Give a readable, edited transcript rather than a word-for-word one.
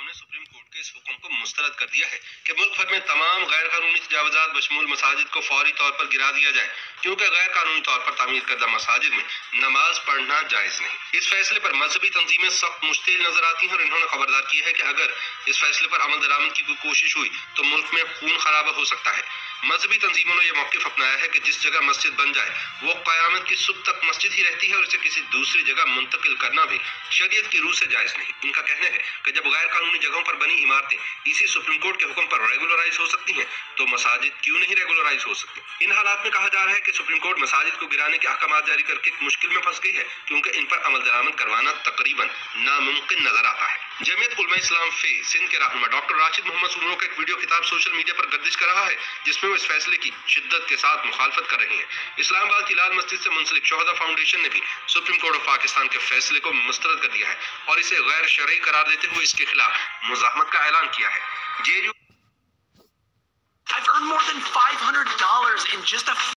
ने supreme court के इस हुक्म को मुस्तरद कर दिया है कि मुल्क भर में तमाम गैर कानूनी तजावुज़ात बशमूल मसाजिद को फौरी तौर पर गिरा दिया जाए, क्योंकि गैर कानूनी तौर पर तामीर करदा मसाजिद में नमाज पढ़ना जायज़ नहीं। इस फैसले पर मजहबी तंजीमें सख्त मुश्तिल नजर आती हैं और इन्होंने खबरदार की है कि अगर इस फैसले पर अमल दरामद की कोई कोशिश हुई तो मुल्क में खून खराबा हो सकता है। मजहबी तंजीमों ने यह मौक़िफ़ अपनाया है कि जिस जगह मस्जिद बन जाए वो क़यामत की सुबह तक मस्जिद ही रहती है और इसे किसी दूसरी जगह मुंतकिल करना भी शरीयत की रूह से जायज़ नहीं। इनका कहना है कि जब गैर कानूनी जगहों पर बनी इमारतें इसी सुप्रीम कोर्ट के हुक्म पर रेगुलराइज हो सकती हैं तो मसाजिद क्यों नहीं रेगुलराइज हो सकती। इन हालात में कहा जा रहा है कि सुप्रीम कोर्ट मसाजिद को गिराने के अहकाम जारी करके मुश्किल में फंस गई है, क्योंकि इन पर अमल दरामद करवाना तकरीबन नामुमकिन नजर आता है। जमीयत उलमा इस्लाम फे सिंध के रहनुमा डॉक्टर राशिद मोहम्मद सुमरो का एक वीडियो किताब सोशल मीडिया पर गर्दिश कर रहा है, जिसमें वो इस फैसले की शिद्दत के साथ मुखालफत कर रही है। इस्लामाबाद की लाल मस्जिद से मुंसलिक शोहदा फाउंडेशन ने भी सुप्रीम कोर्ट ऑफ पाकिस्तान के फैसले को मुस्तरद कर दिया है और इसे गैर शरई करार देते हुए इसके खिलाफ मुज़ाहमत का ऐलान किया है। I've earned more than $500 in just a